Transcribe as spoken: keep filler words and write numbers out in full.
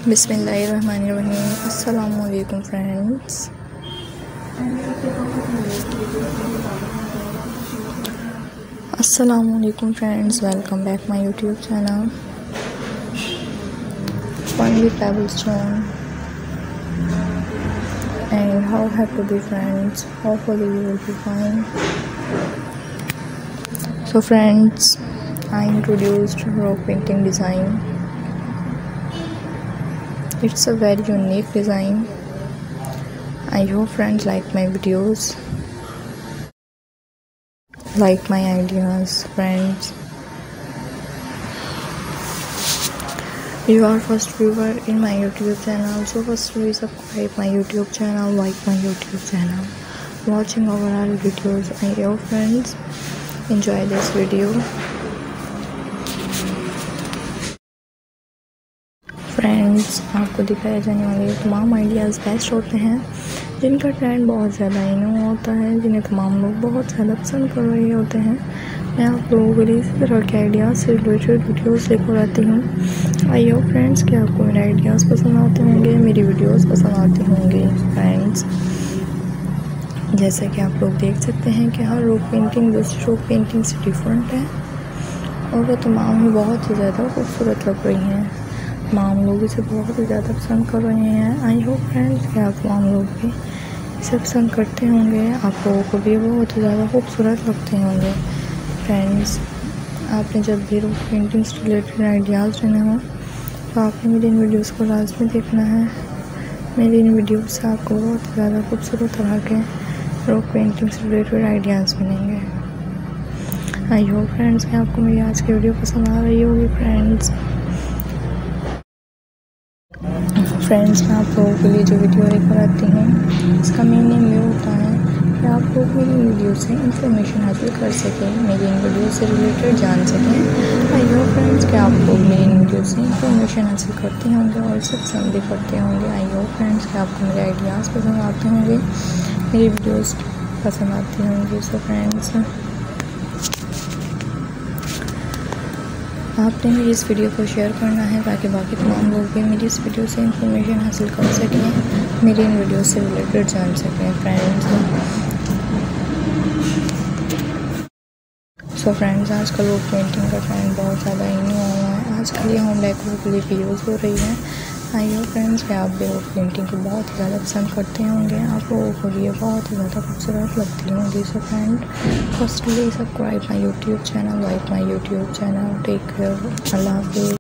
बिस्मिल्लाहिर्रहमानिर्रहीम। अस्सलामु अलैकुम फ्रेंड्स। अस्सलामु अलैकुम friends, welcome back my YouTube channel Fun with Pebblestone। And how have to be friends? Hopefully you will be fine. So friends, I introduced rock painting design. It's a very unique design. I hope friends like my videos, like my ideas. Friends, you are first viewer in my YouTube channel, so first please subscribe my YouTube channel, like my YouTube channel, watching overall videos. I hope friends enjoy this video. Friends, आपको दिखाए जाने वाले तमाम ideas best होते हैं जिनका trend बहुत ज़्यादा इनो होता है, जिन्हें तमाम लोग बहुत ज़्यादा पसंद कर रहे होते हैं। मैं आप लोगों के लिए इसी तरह के आइडियाज़ से रिलेटेड वीडियोस लेकर आती हूँ। आई होप फ्रेंड्स कि आपको मेरे आइडियाज़ पसंद आते होंगे, मेरी वीडियोस पसंद आती होंगी। फ्रेंड्स, जैसा कि आप लोग देख सकते हैं कि हर रॉक पेंटिंग दूसरी रॉक पेंटिंग से डिफरेंट है और वो तमाम ही बहुत ही ज़्यादा खूबसूरत लग रही हैं। तमाम लोग इसे बहुत ही ज़्यादा पसंद कर रहे हैं। आई होप फ्रेंड्स कि आप तमाम लोग भी इसे पसंद करते होंगे, आप लोगों को भी बहुत ही ज़्यादा खूबसूरत लगते होंगे। फ्रेंड्स, आपने जब भी रॉक पेंटिंग से रिलेटेड आइडियाज़ लेने हों तो आपने मेरी इन वीडियोज़ को लाजमी देखना है। मेरी इन वीडियोज़ से आपको बहुत ही ज़्यादा खूबसूरत तरह के रॉक पेंटिंग से रिलेटेड आइडियाज़ मिलेंगे। आई होप फ्रेंड्स कि आपको मेरी आज की वीडियो पसंद आ रही होगी। फ्रेंड्स फ्रेंड्स मैं आप लोगों के लिए जो वीडियो लेकर आती हूँ, इसका मीनिंग ये होता है कि आप लोग मेरी वीडियो से इंफॉर्मेशन हासिल कर सकें, मेरी इन वीडियो से रिलेटेड जान सकें। आई होप फ्रेंड्स कि आप लोग मेरी इन वीडियो से इंफॉर्मेशन हासिल करते होंगे और इसे पसंद भी करते होंगे। आई होप फ्रेंड्स कि आपको मेरे आइडियाज़ पसंद आते होंगे, मेरी वीडियोज़ पसंद आती होंगी। सो फ्रेंड्स, आपने मेरी इस वीडियो को शेयर करना है ताकि बाकी तमाम लोग भी मेरी इस वीडियो से इंफॉर्मेशन हासिल कर सकें, मेरी इन वीडियो से रिलेटेड जान सकें। फ्रेंड्स सो फ्रेंड्स आजकल रॉक पेंटिंग का ट्रेंड बहुत ज़्यादा इन हुआ है। आजकल ये होम डेकोर के लिए भी यूज़ हो रही है। आई होप फ्रेंड्स कि आप भी रॉक पेंटिंग को बहुत ही ज़्यादा पसंद करते होंगे, आप लोगों को भी ये बहुत ही ज़्यादा खूबसूरत लगती होंगी। So friend, firstly subscribe my YouTube channel, like my YouTube channel. Take care, अल्लाह हाफिज़।